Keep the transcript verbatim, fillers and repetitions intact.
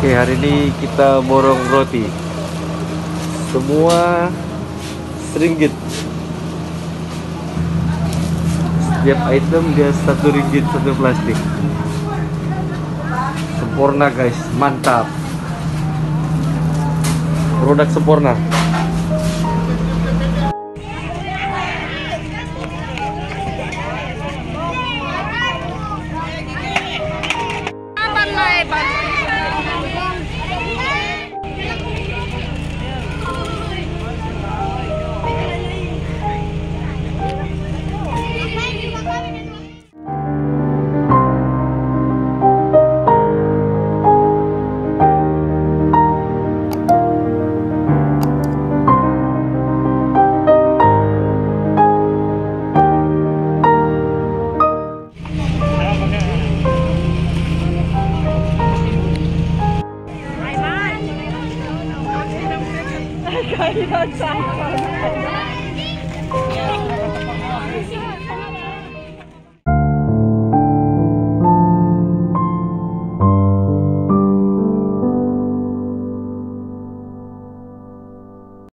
Oke, hari ini kita borong roti. Semua seringgit. Setiap item dia satu ringgit satu plastik. Sempurna guys, mantap. Produk sempurna. Kali